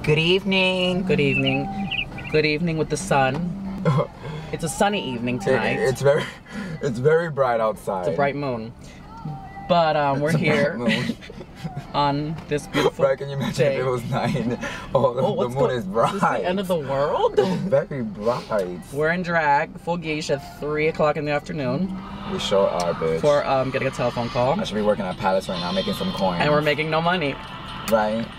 Good evening. Good evening. Good evening with the sun. It's a sunny evening tonight. It's very bright outside. It's a bright moon. But we're here on this beautiful Right, can you imagine day. if it was 9? Oh, the moon is bright. Is this the end of the world? It's very bright. We're in drag, full geesh at 3 o'clock in the afternoon. We sure are, bitch. For getting a telephone call. I should be working at Palace right now, making some coins. And we're making no money. Right?